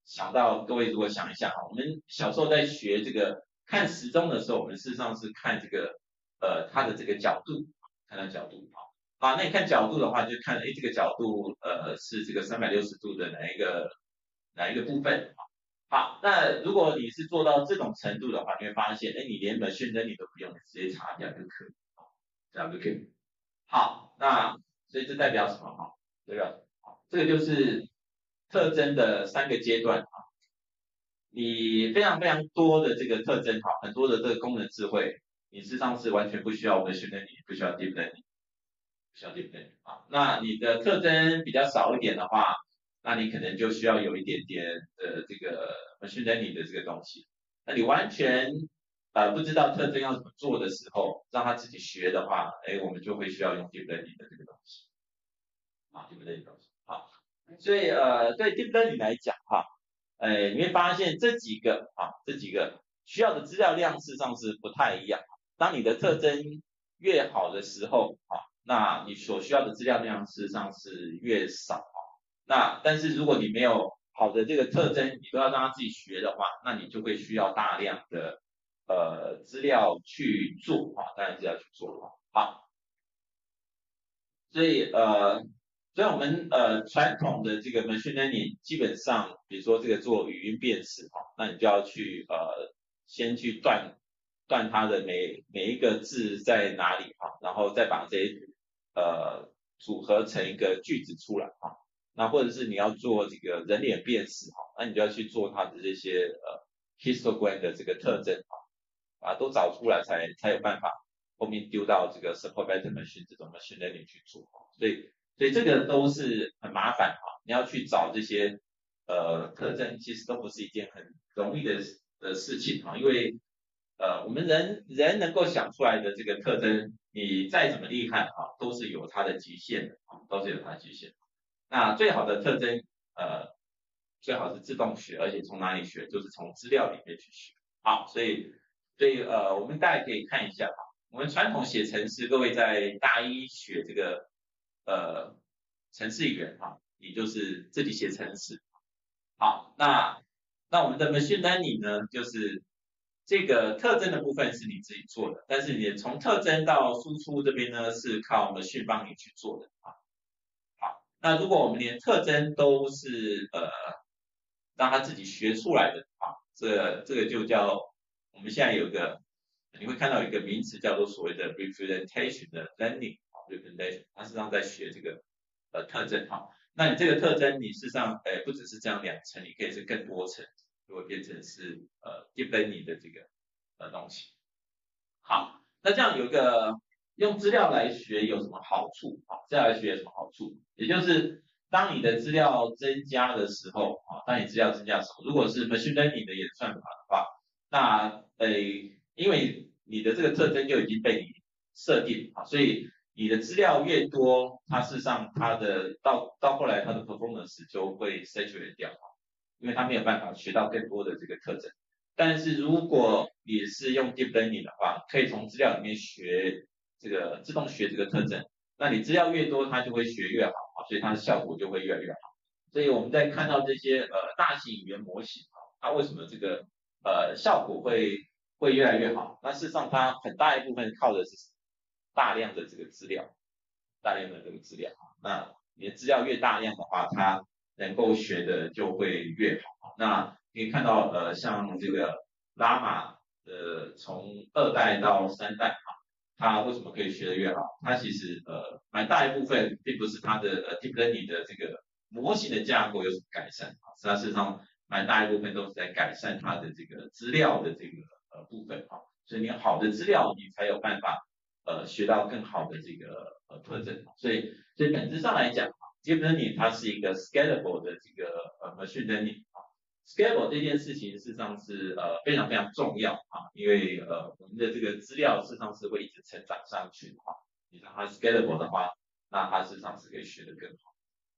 想到各位如果想一下哈，我们小时候在学这个看时钟的时候，我们事实上是看这个呃它的这个角度，看它角度哈。啊，那你看角度的话，就看哎这个角度呃是这个三百六十度的哪一个哪一个部分。好，那如果你是做到这种程度的话，你会发现，哎，你连 machine learning 都不用，你直接查掉就可以，这样就可以。好，那所以这代表什么哈？代表好，这个就是特征的三个阶段啊。你非常非常多的这个特征哈，很多的这个功能智慧，你事实上是完全不需要 machine learning，不需要 deep learning，不需要 deep learning 啊。那你的特征比较少一点的话，那你可能就需要有一点点的这个 machine learning 的这个东西。那你完全呃不知道特征要怎么做的时候，让他自己学的话，哎，我们就会需要用 deep learning 的这个东西啊，deep learning 的东西。好，所以呃对 deep learning 来讲哈，哎，你会发现这几个啊这几个需要的资料量事实上是不太一样。当你的特征越好的时候啊，那你所需要的资料量事实上是越少。那但是如果你没有好的这个特征，你都要让他自己学的话，那你就会需要大量的呃资料去做啊，当然资料去做啊。好，所以呃，所以我们呃传统的这个 machine learning 基本上，比如说这个做语音辨识哈，那你就要去呃先去断断它的每每一个字在哪里哈，然后再把这些呃组合成一个句子出来哈。那或者是你要做这个人脸辨识哈，那你就要去做它的这些呃 histogram 的这个特征哈，把它都找出来才才有办法后面丢到这个 support vector machine 这种 machine learning 去做。所以所以这个都是很麻烦哈，你要去找这些呃特征，其实都不是一件很容易的的事情哈，因为呃我们人人能够想出来的这个特征，你再怎么厉害哈，都是有它的极限的啊，都是有它的极限。那最好的特征，呃，最好是自动学，而且从哪里学，就是从资料里面去学。好，所以，所以呃，我们大家可以看一下哈，我们传统写程式，各位在大一学这个呃程式语言哈，你就是自己写程式。好，那那我们的 machine learning 呢，就是这个特征的部分是你自己做的，但是你从特征到输出这边呢，是靠 machine 帮你去做的啊。好，那如果我们连特征都是呃让他自己学出来的啊，这这个就叫我们现在有一个你会看到有一个名词叫做所谓的 representation 的 learning 啊 representation，它实际上在学这个呃特征哈。那你这个特征你事实上呃不只是这样两层，你可以是更多层，就会变成是呃 deep learning 的这个呃东西。好，那这样有一个用资料来学有什么好处？好，资料来学有什么好处？也就是当你的资料增加的时候，啊，当你资料增加的时候，如果是 machine learning 的演算法的话，那呃，因为你的这个特征就已经被你设定啊，所以你的资料越多，它事实上它的到到后来它的 performance 就会 saturate 掉啊，因为它没有办法学到更多的这个特征。但是如果你是用 deep learning 的话，可以从资料里面学这个自动学这个特征，那你资料越多，它就会学越好啊，所以它的效果就会越来越好。所以我们在看到这些呃大型语言模型啊，它为什么这个呃效果会会越来越好？那事实上它很大一部分靠的是大量的这个资料，大量的这个资料啊。那你的资料越大量的话，它能够学的就会越好。那可以看到，呃，像这个拉玛，呃，从二代到三代哈，它为什么可以学得越好？它其实呃，蛮大一部分并不是它的呃 deep learning 的这个模型的架构有什么改善啊，它事实上蛮大一部分都是在改善它的这个资料的这个呃部分啊。所以你好的资料，你才有办法呃学到更好的这个呃特征。所以所以本质上来讲，deep learning 它是一个 scalable 的这个呃 machine learning 啊。scalable 这件事情事实上是呃非常非常重要啊，因为呃我们的这个资料事实上是会一直成长上去的啊。你让它 scalable 的话，那它事实上是可以学得更好。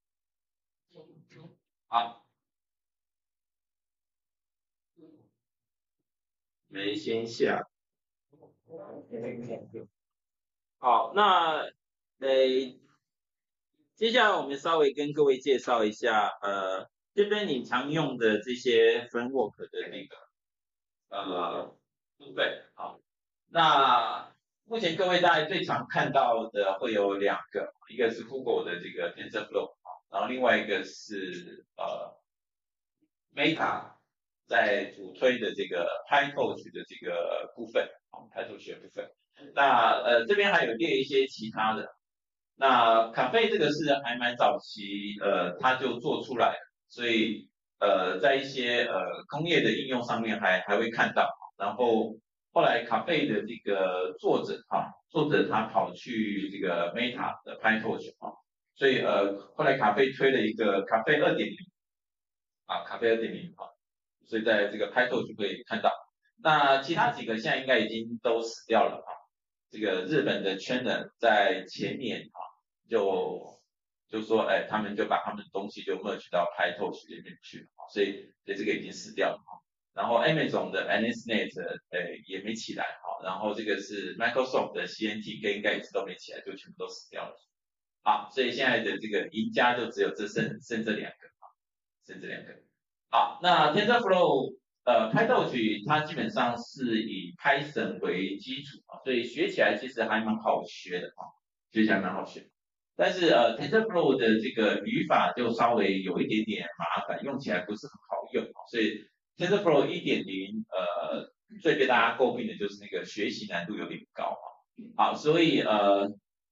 好，没先下。好，那呃，接下来我们稍微跟各位介绍一下呃这边你常用的这些 framework 的那个呃部分，好，那目前各位大家最常看到的会有两个，一个是 Google 的这个 TensorFlow，然后另外一个是呃 Meta 在主推的这个 PyTorch 的这个部分，啊 PyTorch 的部分。那呃这边还有列一些其他的，那咖啡这个是还蛮早期，呃，它就做出来了，所以呃，在一些呃工业的应用上面还还会看到。然后后来咖啡的这个作者哈、作者他跑去这个 Meta 的 PyTorch 哈、所以呃后来咖啡推了一个咖啡二点零啊，咖啡二点零啊，所以在这个 PyTorch 可以看到。那其他几个现在应该已经都死掉了哈、这个日本的圈人在前年啊，就就说，哎，他们就把他们的东西就 merge 到 PyTorch 里面去了，所以所以这个已经死掉了哈。然后 Amazon 的 AnisNet 呃也没起来哈，然后这个是 Microsoft 的 C N T K 应该也是都没起来，就全部都死掉了。好，所以现在的这个赢家就只有这剩剩这两个啊，剩这两个。好，那 TensorFlow 呃，PyTorch 它基本上是以 Python 为基础啊，所以学起来其实还蛮好学的啊，学起来蛮好学。但是呃，TensorFlow 的这个语法就稍微有一点点麻烦，用起来不是很好用啊，所以 TensorFlow 一点零呃，最被大家诟病的就是那个学习难度有点高啊。好，所以呃，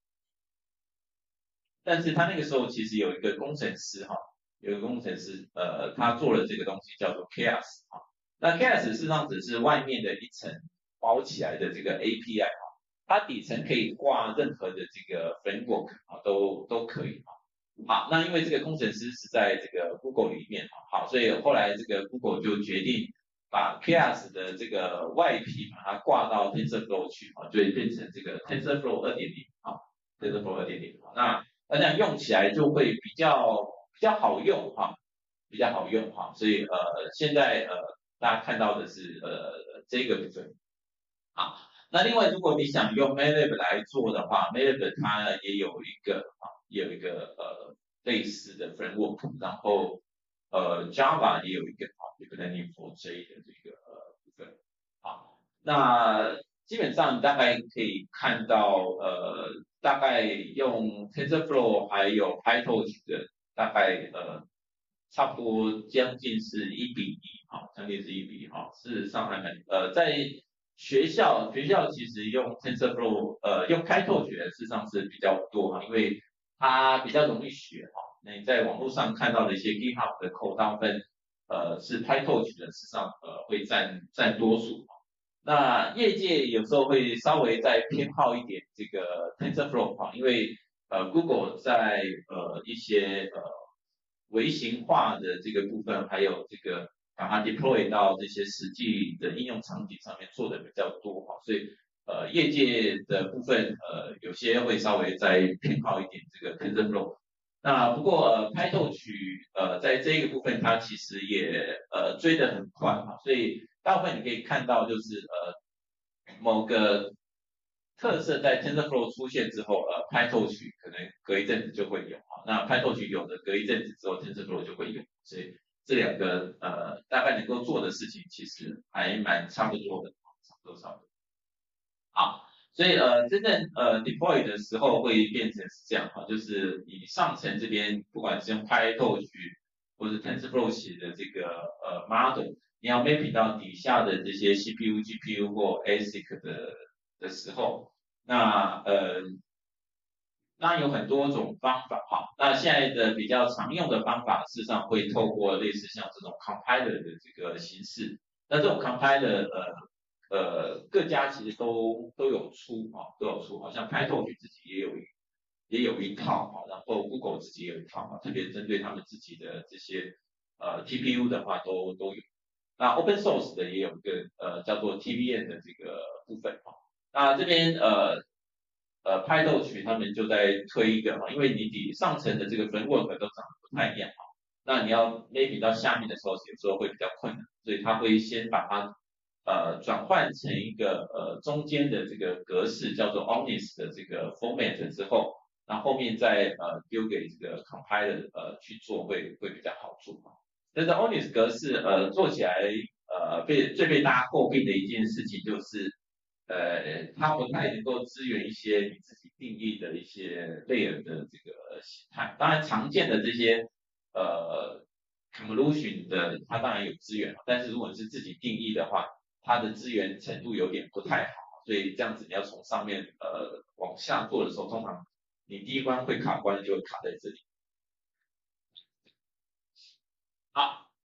但是他那个时候其实有一个工程师哈，有一个工程师呃，他做了这个东西叫做 Chaos 哈。那 Chaos 事实上只是外面的一层包起来的这个 A P I 哈，它底层可以挂任何的这个 framework 啊，都都可以哈。好，那因为这个工程师是在这个 Google 里面哈，好，所以后来这个 Google 就决定把 Chaos 的这个外皮把它挂到 TensorFlow 去啊，就会变成这个 TensorFlow 二点零啊，TensorFlow 二点零。那那这样用起来就会比较比较好用哈，比较好用哈，所以呃现在呃大家看到的是呃这个部分。好，那另外如果你想用 MATLAB 来做的话，MATLAB 它也有一个啊也有一个呃类似的 framework，然后呃 Java 也有一个啊 Deep Learning for J 的这个呃部分。好，那基本上你大概可以看到呃大概用 TensorFlow 还有 PyTorch 的大概呃差不多将近是一比一，哈，将近是一比一，哈，事实上还蛮呃在学校学校其实用 TensorFlow 呃用 PyTorch 的事实上是比较多哈，因为它比较容易学哈，那你在网络上看到的一些 GitHub 的 code 大部分呃是 PyTorch 的，事实上呃会占占多数。那业界有时候会稍微再偏好一点这个 TensorFlow 哈，因为呃 Google 在呃一些呃微型化的这个部分，还有这个把它 deploy 到这些实际的应用场景上面做的比较多哈，所以呃业界的部分呃有些会稍微再偏好一点这个 TensorFlow。那不过呃 PyTorch 呃在这个部分它其实也呃追得很快哈，所以大部分你可以看到就是呃某个特色在 TensorFlow 出现之后，呃 PyTorch 可能隔一阵子就会有啊，那 PyTorch 有的隔一阵子之后 TensorFlow 就会有，所以这两个呃大概能够做的事情其实还蛮差不多的，差不多差不多。好，所以呃，真正呃 deploy 的时候会变成是这样哈，就是你上层这边不管是用 PyTorch 或者 TensorFlow 写的这个呃 model，你要 mapping 到底下的这些 C P U、G P U 或 A S I C 的的时候，那呃那有很多种方法哈。那现在的比较常用的方法，事实上会透过类似像这种 compiler 的这个形式。那这种 compiler 呃呃各家其实都都有出啊，都有出，好像 PyTorch 自己也有一也有一套啊，然后 Google 自己也有一套啊，特别针对他们自己的这些呃 T P U 的话都都有。那 Open Source 的也有一个呃叫做 T V N 的这个部分哈。那这边呃呃 PyTorch 他们就在推一个哈，因为你底上层的这个 framework 都长得不太一样哈，那你要 mapping 到下面的时候，有时候会比较困难，所以他会先把它呃转换成一个呃中间的这个格式叫做 Omnis 的这个 format 之后，那后面再呃丢给这个 compiler 呃去做会会比较好做哈。 这个 O N I S 格式呃做起来呃被最被大家诟病的一件事情就是，呃它不太能够支援一些你自己定义的一些 layer 的这个形态。当然常见的这些呃 convolution 的它当然有资源，但是如果你是自己定义的话，它的资源程度有点不太好，所以这样子你要从上面呃往下做的时候，通常你第一关会卡关就会卡在这里。